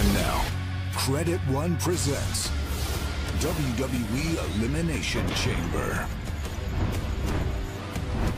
And now, Credit One presents WWE Elimination Chamber.